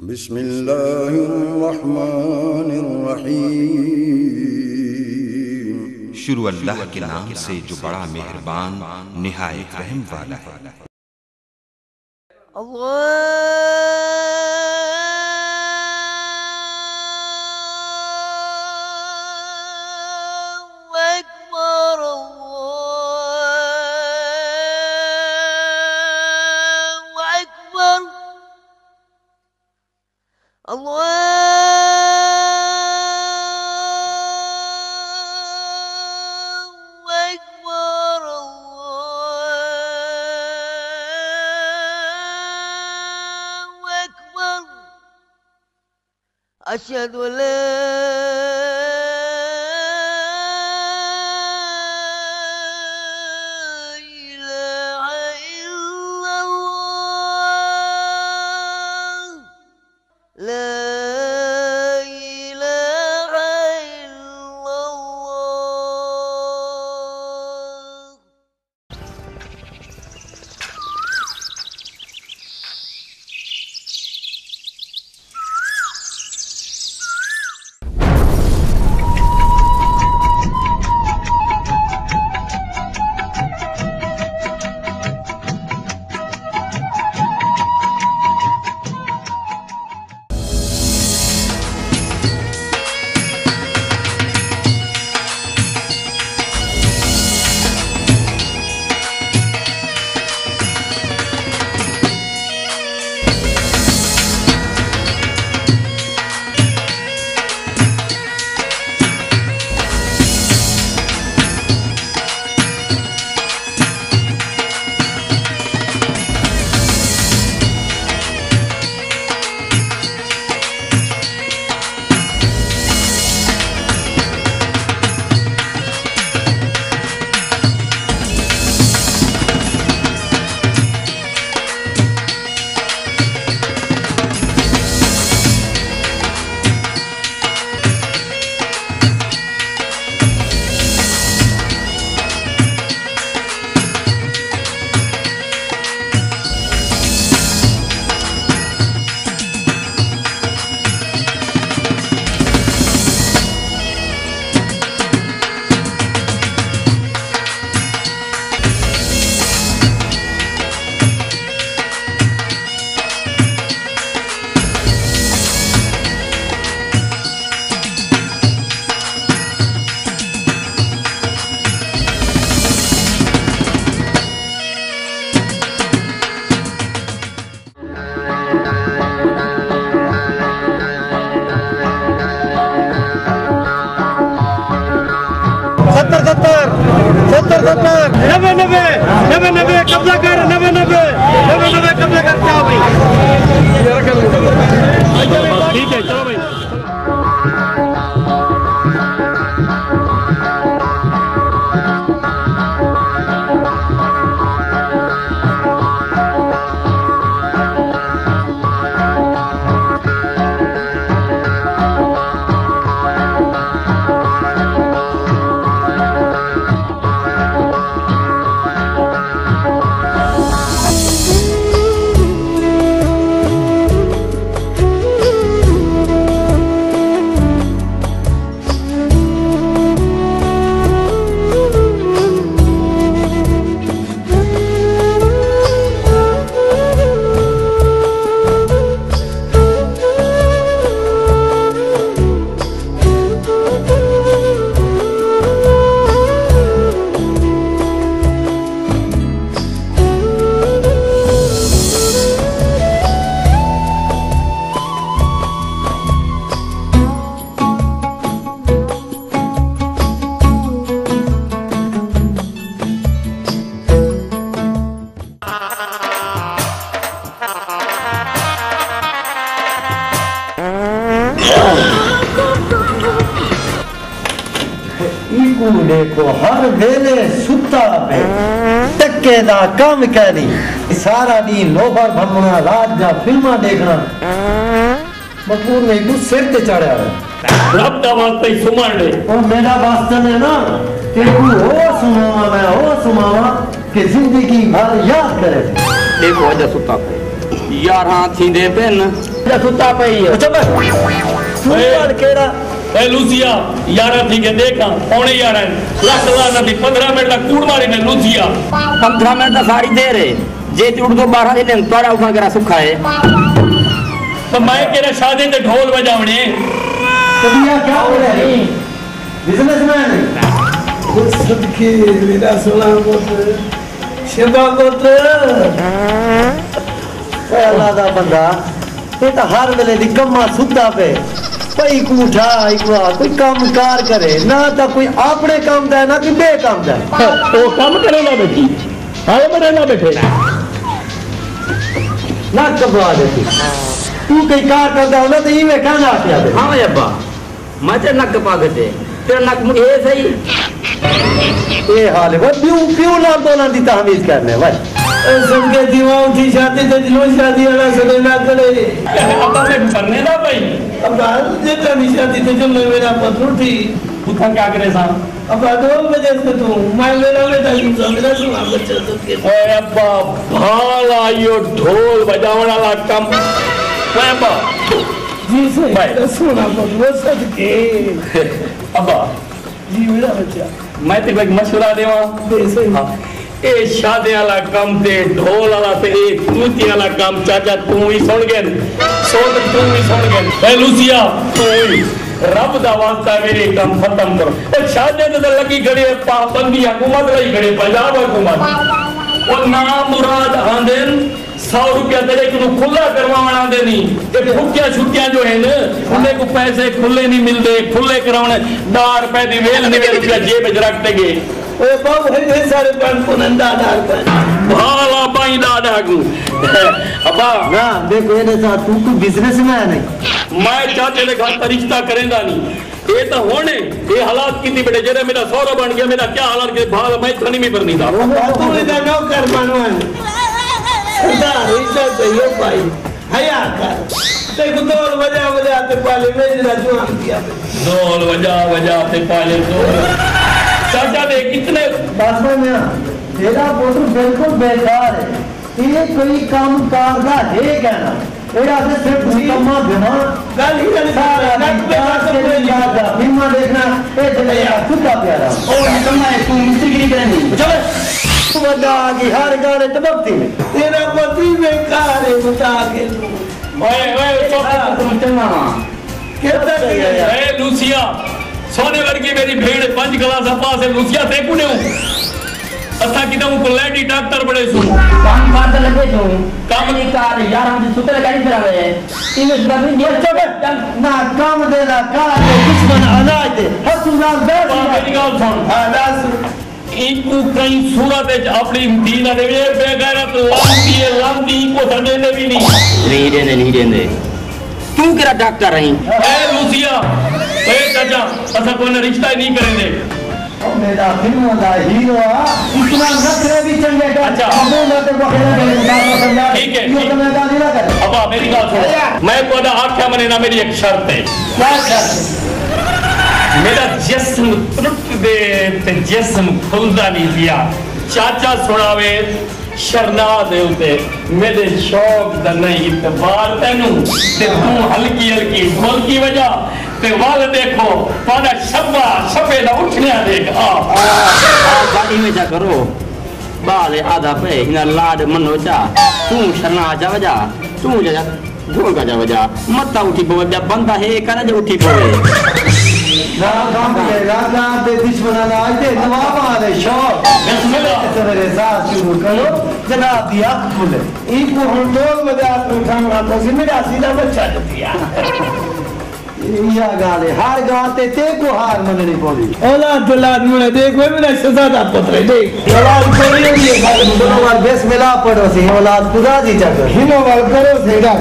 बिस्मिल्लाहिर्रहमानिर्रहीम। शुरू अल्लाह के नाम से जो बड़ा मेहरबान निहायत रहम वाला है। أشهد أن لا إله إلا الله لا إله إلا الله नबे कब्जा कर नबे कब्जा कर क्या भाई ठीक है चलो भाई देखो हर वेले सुता पे टक्के दा काम करी सारा दिन लोफर भमना रात जा फिल्मा देखना मकबूल ने तू सिर ते चढ़या रब दा वास्ते सुमण ले और मेरा वास्ता ने ना कि तू हो सुनावा मैं हो सुनावा कि जिंदगी भर याद करे देखो अज सुता पे यार हां थींदे पेन सुता पई है चुप तू वाल केड़ा ए लूसिया यारा थी के देखा पौने 11 लख ला नदी 15 मिनट तक कूड़ मारी ने लूसिया 15 मिनट तक सारी देर है जे उठ तो 12 दिन तोड़ा उठा के सुखा है तो मैं केरे शादी ते ढोल बजावणे तो भैया क्या हो रहा है बिजनेसमैन है सदके मेरा सोना पुत्र शिवा पुत्र अल्लाह दा बंदा ये तो हर वेले निकम्मा सुता पे कोई कूठा कोई काम कार करे ना तो कोई अपने काम दा ना कि बे काम दा ओ काम करे ना बेटी हाय मरे ना बैठे ना कबवा देती तू कई कार करदा हो ना तो इवे कहना आखिया दे हां अब्बा मैं ते नक पागते तेरा नक ए सही ये हाल है वो प्यू नाम बोलन दी तहमीज करने भाई सबके दीवा उठी शादी ते दिलो शादी वाला सदे ना करे अब्बा मैं करने ना भाई अब जे तेरी शादी ते जो मेरा पत्र उठी उठा क्या करे सा अब 2 बजे से तू मैं मेरा बेटा की मेरा सुना बच्चा सबके ओए अब्बा भाला यो ढोल बजावण वाला काम ओए अब्बा जी से मेरा सुना पुत्र सदके अब्बा जी मेरा बच्चा मैं तेरे को एक मशवरा देवा बेसे ए शादी वाला काम ते ढोल वाला ते ए तूती वाला काम चाचा तू ही सुन गए सोच तू ही सुन गए ए लूसिया तू ही रब दा वास्ता मेरे काम खत्म करो ओ शादी ते लगी घड़ी पाबंदी हुकूमत लई घड़ी पंजाब हुकूमत ओ ना मुराद आंदेन 100 रुपया तेरे को खुला करवाना आंदे नहीं ते फुकिया छुट्टियां जो है न उन्हें को पैसे खुले नहीं मिलते खुले कराने 10 रुपए दी वेल नहीं रुपया जेब च रख देगे ओए बाबू है सारे पान को नंदा डाल पर भाला बाई दादा को अब्बा ना देखो ये साथ तू कोई बिजनेसमैन है मैं चाचे ने घर रिश्ता करेंदा नहीं ये तो होने ये हालात कितनी बड़े जेरे मेरा सौरा बन गया मेरा क्या हालात के भाल मैं थनी में करनी था तू इधर नौकर बनवान सरदार इज्जत चाहिए भाई हया कर देख ढोल बजा बजा ते पाले मेजरा जुआन दिया ढोल बजा ते पाले ढोल चाचा दे कितने बस में तेरा पुत्र बिल्कुल बेकार है ये कोई काम कार दा है कहना एड़ा से सिर्फ निकम्मा दिमाग गल ही सारा नट पे के याद आ फिल्मा देखना ए चले यार सुता प्यारा ओ निकम्मा है तू मिस्त्री करनी चल तू बता कि हर गाने तबक्ती में तेरा पति बेकार है बता के ओए चुप तुम चलना कहता है ए लूसिया सोने वर्गी मेरी भेड़ 5 क्लास पास है लूसिया ते कुने असा किदा को लेडी डॉक्टर बड़े सु काम करते लगे जो काम नहीं कर यार हम सुते गाड़ी फिरावे इने सब ये चुप ना काम देना काला के दुश्मन अनाज दे हर सुनाल बैठ मेरी गाल सुन दास इनको कई सूरत अपनी दीन दे बेगैरत लांती को सने भी नहीं देने तू केरा डॉक्टर रही ए लूसिया ए चाचा असा कोई रिश्ता ही नहीं करेंगे ओ मेरा फिल्म दा हीरो इतना नखरे भी चंगे का अच्छा। अब ना तो बखेड़ा के समझा ठीक है, ये ठीक। तो मैं गाली ना कर अब मेरी बात सुनो मैं को आख्या मने ना मेरी एक शर्त है क्या कर मेरा जिस्म त्रुट दे ते जिस्म खुलदा नहीं दिया चाचा सुनावे शरना दे उते मेरे शौक दा नहीं इतबार तेनू ते तू हल्की हल्की ढोल की वजह ते वाल देखो पाना शब्बा शबे ना उठने देगा गाड़ी में जा करो बाले आधा पे हिना लाड मनो जा तू शरना जा वजा तू जा ढोल का जा वजा मत उठी पवे जा बंदा है करे जो उठी पवे ना काम के राजा दे दुश्मन अनाज दे नवाब आले शौक बिस्मिल्लाह मेरे साथ शुरू करो जनाब दिया खुले इनको हम ढोल बजा के उठाऊंगा तो मेरा सीधा बच्चा दिया या गाले हार गाते ते को हार मननी पड़ी औलाद मुझे देख मेरा शहजादा पुत्र देख औलाद कोई नहीं है दोनों बार बेस मिला पड़ो सी औलाद खुदा जी जाकर हिनो वाल करो सेगा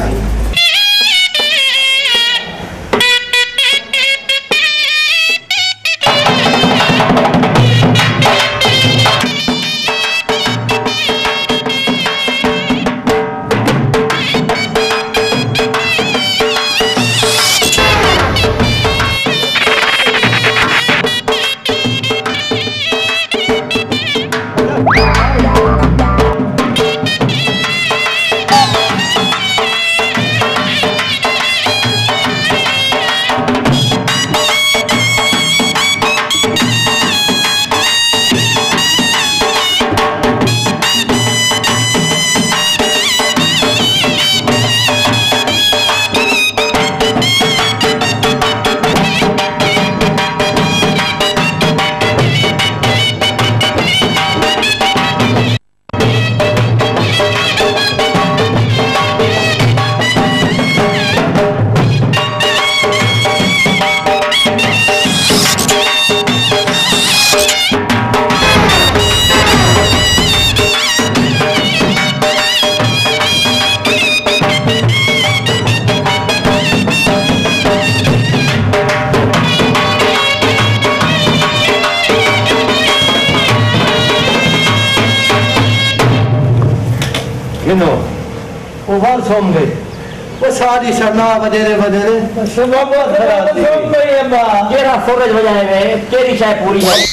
गिनो वो बार सोम गए वो सारी सरना बजेरे बजेरे सुबह बहुत सोम गई है बा केरा सूरज बजाए गए केरी चाय पूरी है।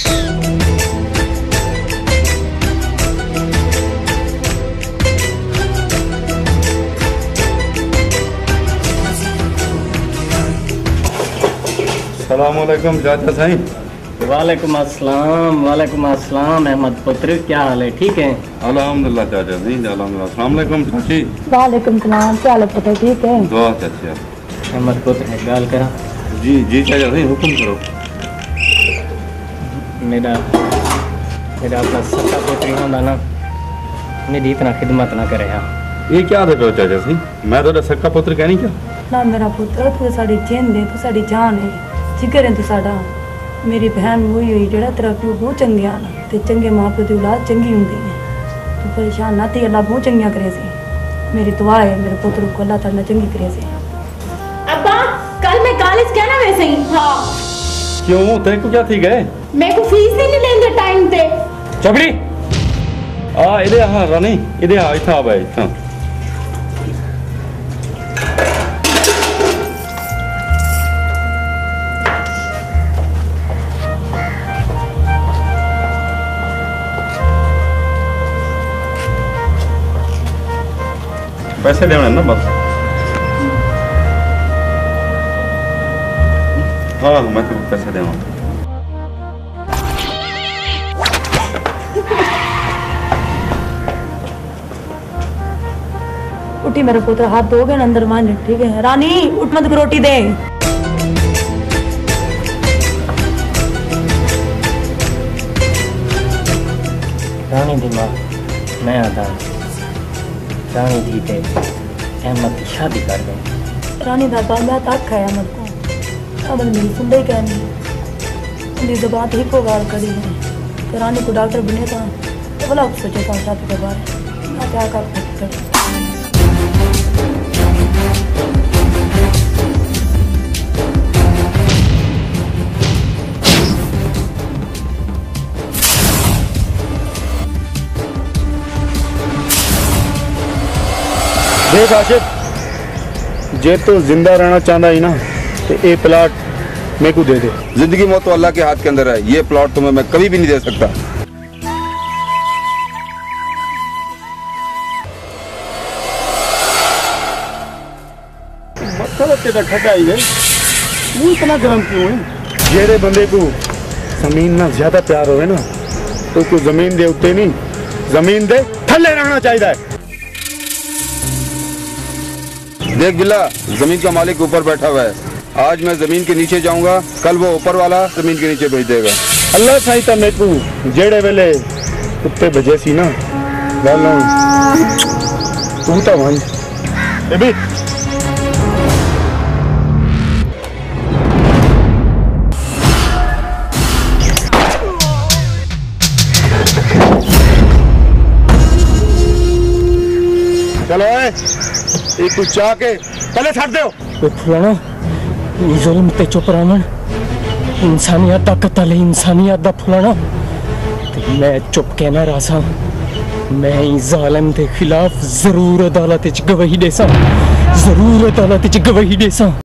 सलामुअलैकुम चाचा साईं। वालेकुम अस्सलाम अहमद पुत्र, क्या हाल है? ठीक है अल्हम्दुलिल्लाह चाचा जी, अल्हम्दुलिल्लाह। अस्सलाम वालेकुम चाची। वालेकुम सलाम, क्या हाल है पुत्र? ठीक है दुआ चाचा। अहमद पुत्र है गाल करा। जी जी चाचा साईं, हुक्म करो। मेरा अपना सत्ता पुत्री होंदा ना, मेरी इतना खिदमत ना करे। हाँ ये क्या देखो चाचा साईं, मैं तो सक्का पुत्र कहनी क्या? ना मेरा पुत्र, तू साड़ी जिंद है, तू साड़ी जान है, जिगर है तू साड़ा। मेरी बहन वही हुई जेड़ा तेरा प्यो बहुत चंगिया ना, ते चंगे माँ प्यो की औलाद चंगी होंदी है। तू परेशान ना थी, अल्लाह बहुत चंगिया करे सी। मेरी दुआ है मेरे पुत्र को अल्लाह ताला चंगी करे सी। अब्बा कल मैं कॉलेज क्या ना वैसे ही। हाँ क्यों, तेरे को क्या थी गए? मेरे को फीस ही नहीं लेंगे टाइम पे। चपड़ी आ इधे हाँ रानी इधे आ इथा भाई। हाँ पैसे देने ना बस। हाँ मैं तो पैसे देना। उठी मेरे पुत्र, हाथ धोगे ना अंदर मान, ठीक है? रानी उठ मत, रोटी दे। रानी दी माँ मैं आता, रानी दी पे अहमद की शादी कर दे। रानी दा बांधा तक है अहमद को, अब मेरी सुनदे क्या नहीं, मेरी जबात ही को गाल करी है। तो रानी को डॉक्टर बने था तो भला सोचे था शादी के बारे में क्या कर। देख आशिफ, जे तो जिंदा रहना चाहता ही ना तो ये प्लाट मेरे को दे दे। जिंदगी मौत तो अल्लाह के हाथ के अंदर है, ये प्लॉट तुम्हें मैं कभी भी नहीं दे सकता। मतलब तेरा ठगा ही है, तू इतना गर्म क्यों है? जेड़े बंदे को जमीन ना ज्यादा प्यार होवे ना तो को जमीन दे उत्ते नहीं, जमीन दे थल्ले रहना चाहिए। देख बिल्ला, जमीन का मालिक ऊपर बैठा हुआ है। आज मैं जमीन के नीचे जाऊंगा, कल वो ऊपर वाला जमीन के नीचे भेज देगा। अल्लाह सहायता मेरे को जेड़े वेले कुत्ते बजे सी ना गालों तू तो वंज बेबी। चलो एक कुछ चाह के पहले छाड़ दो। फलाना जुल्म ते चुप रहना, इंसानियत दा कत्ल, इंसानियत दा फलाना ते मैं चुप कहना रहा। मैं जालिम के खिलाफ जरूर अदालत च गवाही देसा, जरूर अदालत च गवाही देसा।